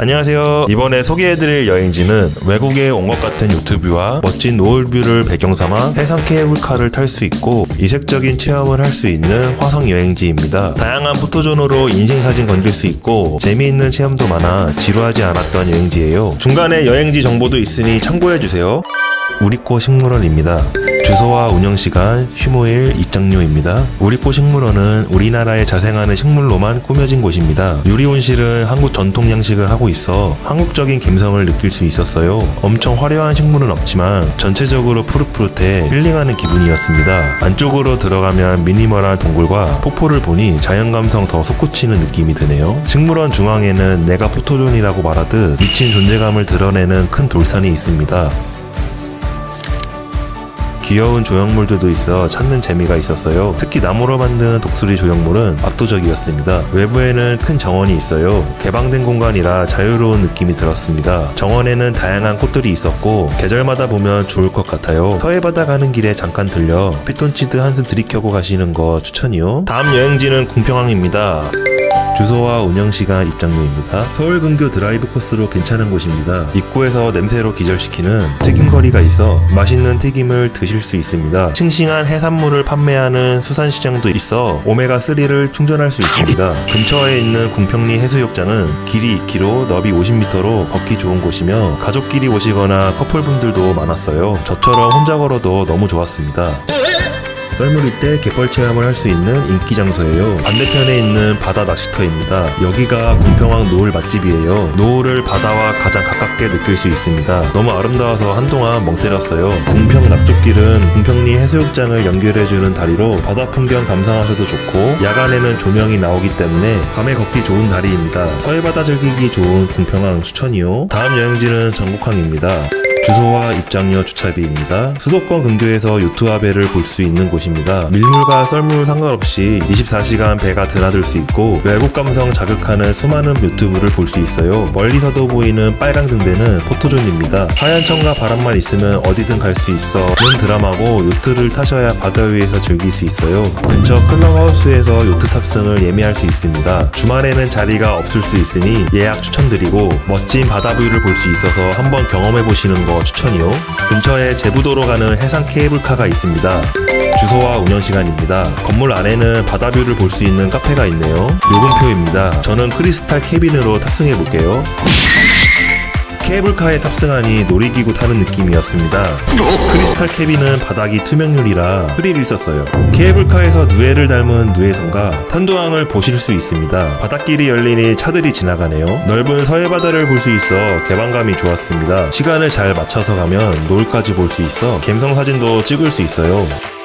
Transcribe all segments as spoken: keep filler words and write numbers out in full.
안녕하세요. 이번에 소개해드릴 여행지는 외국에 온 것 같은 유튜브와 멋진 노을뷰를 배경삼아 해상 케이블카를 탈 수 있고 이색적인 체험을 할 수 있는 화성 여행지입니다. 다양한 포토존으로 인생사진 건질 수 있고 재미있는 체험도 많아 지루하지 않았던 여행지예요. 중간에 여행지 정보도 있으니 참고해주세요. 우리꽃 식물원입니다. 주소와 운영시간, 휴무일, 입장료입니다. 우리꽃 식물원은 우리나라에 자생하는 식물로만 꾸며진 곳입니다. 유리온실은 한국 전통 양식을 하고 있어 한국적인 감성을 느낄 수 있었어요. 엄청 화려한 식물은 없지만 전체적으로 푸릇푸릇해 힐링하는 기분이었습니다. 안쪽으로 들어가면 미니멀한 동굴과 폭포를 보니 자연감성 더 솟구치는 느낌이 드네요. 식물원 중앙에는 내가 포토존이라고 말하듯 미친 존재감을 드러내는 큰 돌산이 있습니다. 귀여운 조형물들도 있어 찾는 재미가 있었어요. 특히 나무로 만든 독수리 조형물은 압도적이었습니다. 외부에는 큰 정원이 있어요. 개방된 공간이라 자유로운 느낌이 들었습니다. 정원에는 다양한 꽃들이 있었고 계절마다 보면 좋을 것 같아요. 서해바다 가는 길에 잠깐 들려 피톤치드 한숨 들이켜고 가시는 거 추천이요. 다음 여행지는 궁평항입니다. 주소와 운영시간, 입장료입니다. 서울 근교 드라이브 코스로 괜찮은 곳입니다. 입구에서 냄새로 기절시키는 튀김거리가 있어 맛있는 튀김을 드실 수 있습니다. 싱싱한 해산물을 판매하는 수산시장도 있어 오메가삼을 충전할 수 있습니다. 근처에 있는 궁평리 해수욕장은 길이 이 킬로미터, 너비 오십 미터로 걷기 좋은 곳이며 가족끼리 오시거나 커플분들도 많았어요. 저처럼 혼자 걸어도 너무 좋았습니다. 썰물일 때 갯벌 체험을 할 수 있는 인기 장소예요. 반대편에 있는 바다 낚시터입니다. 여기가 궁평항 노을 맛집이에요. 노을을 바다와 가장 가깝게 느낄 수 있습니다. 너무 아름다워서 한동안 멍 때렸어요. 궁평 낙조길은 궁평리 해수욕장을 연결해주는 다리로 바다 풍경 감상하셔도 좋고 야간에는 조명이 나오기 때문에 밤에 걷기 좋은 다리입니다. 서해바다 즐기기 좋은 궁평항 추천이요. 다음 여행지는 전곡항입니다. 주소와 입장료, 주차비입니다. 수도권 근교에서 요트와배를 볼 수 있는 곳입니다. 밀물과 썰물 상관없이 이십사 시간 배가 드나들 수 있고 외국 감성 자극하는 수많은 요트부를 볼 수 있어요. 멀리서도 보이는 빨강 등대는 포토존입니다. 하얀 천과 바람만 있으면 어디든 갈 수 있어 는 드라마고 요트를 타셔야 바다 위에서 즐길 수 있어요. 근처 클럽하우스에서 요트 탑승을 예매할 수 있습니다. 주말에는 자리가 없을 수 있으니 예약 추천드리고 멋진 바다뷰를 볼 수 있어서 한번 경험해보시는 거 추천이요. 근처에 제부도로 가는 해상 케이블카가 있습니다. 주소와 운영시간입니다. 건물 안에는 바다뷰를 볼 수 있는 카페가 있네요. 요금표입니다. 저는 크리스탈 캐빈으로 탑승해볼게요. 케이블카에 탑승하니 놀이기구 타는 느낌이었습니다. 크리스탈 캐빈은 바닥이 투명유리라 스릴이 있었어요. 케이블카에서 누에를 닮은 누에선과 탄도항을 보실 수 있습니다. 바닷길이 열리니 차들이 지나가네요. 넓은 서해바다를 볼 수 있어 개방감이 좋았습니다. 시간을 잘 맞춰서 가면 노을까지 볼 수 있어 감성사진도 찍을 수 있어요.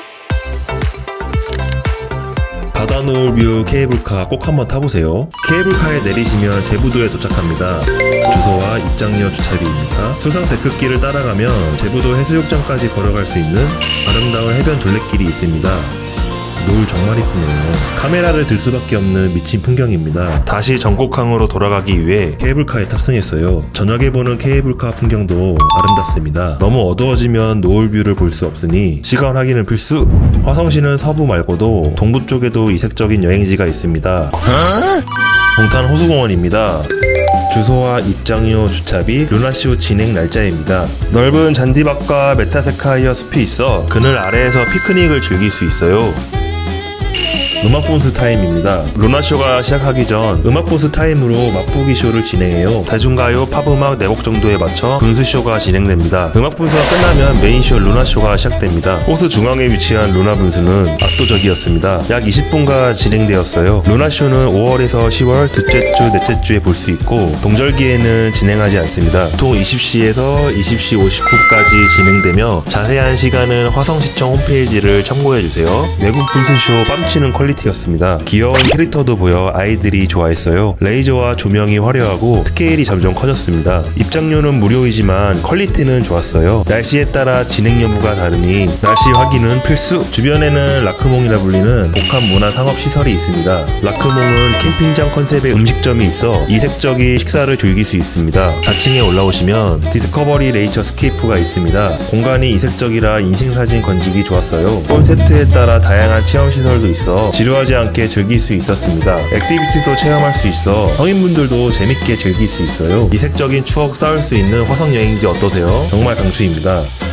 바다 노을뷰 케이블카 꼭 한번 타보세요. 케이블카에 내리시면 제부도에 도착합니다. 주소와 입장료, 주차비입니다. 수상 데크길을 따라가면 제부도 해수욕장까지 걸어갈 수 있는 아름다운 해변 둘레길이 있습니다. 노을 정말 이쁘네요. 카메라를 들 수밖에 없는 미친 풍경입니다. 다시 전곡항으로 돌아가기 위해 케이블카에 탑승했어요. 저녁에 보는 케이블카 풍경도 아름답습니다. 너무 어두워지면 노을뷰를 볼 수 없으니 시간 확인은 필수! 화성시는 서부 말고도 동부 쪽에도 이색적인 여행지가 있습니다. 동탄 호수공원입니다. 주소와 입장료, 주차비, 루나쇼 진행 날짜입니다. 넓은 잔디밭과 메타세카이어 숲이 있어 그늘 아래에서 피크닉을 즐길 수 있어요. 음악본스 타임입니다. 루나쇼가 시작하기 전 음악본스 타임으로 맛보기 쇼를 진행해요. 대중가요, 팝음악 네 곡 정도에 맞춰 분수쇼가 진행됩니다. 음악분수가 끝나면 메인쇼 루나쇼가 시작됩니다. 호수 중앙에 위치한 루나분수는 압도적이었습니다. 약 이십 분간 진행되었어요. 루나쇼는 오월에서 시월 둘째 주, 넷째 주에 볼 수 있고 동절기에는 진행하지 않습니다. 보통 이십 시에서 이십 시 오십 분까지 진행되며 자세한 시간은 화성시청 홈페이지를 참고해주세요. 외국 분수쇼 뺨치는 퀄리티였습니다. 귀여운 캐릭터도 보여 아이들이 좋아했어요. 레이저와 조명이 화려하고 스케일이 점점 커졌습니다. 입장료는 무료이지만 퀄리티는 좋았어요. 날씨에 따라 진행 여부가 다르니 날씨 확인은 필수! 주변에는 라크몽이라 불리는 복합문화상업시설이 있습니다. 라크몽은 캠핑장 컨셉의 음식점이 있어 이색적인 식사를 즐길 수 있습니다. 사 층에 올라오시면 디스커버리 레이처 스케이프가 있습니다. 공간이 이색적이라 인생사진 건지기 좋았어요. 콘셉트에 따라 다양한 체험시설도 있어 지루하지 않게 즐길 수 있었습니다. 액티비티도 체험할 수 있어 성인분들도 재밌게 즐길 수 있어요. 이색적인 추억 쌓을 수 있는 화성 여행지 어떠세요? 정말 강추입니다.